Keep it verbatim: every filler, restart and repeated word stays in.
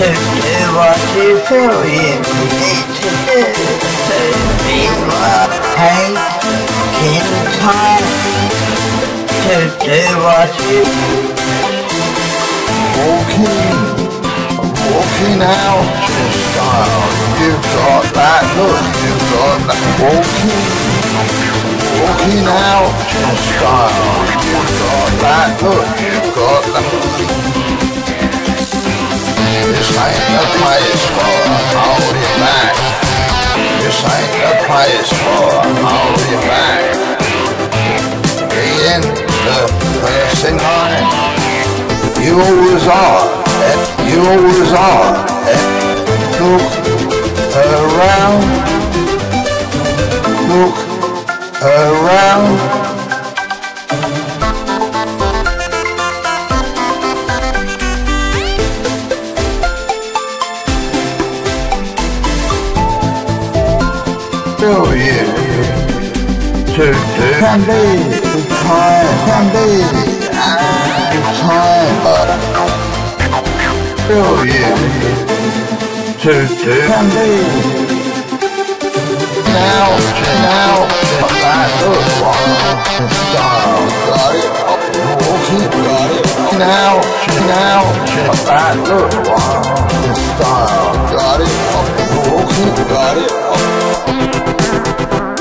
to do what you feel you need to do, to be more taking time to do what you walking, walking out in style. You've got that look, you've got that walking, walking out in style. You've got that look, you've got that. This ain't the place for a hold it back. This ain't the place for a hold it back. Be in the first in line. You always are, eh? You always are, eh? Look around, look around. Feel you to do can be time, can be time, but feel you to do can be now, now, that look style, got it, walking, got it, now, now, that look style, got it, walking, got it.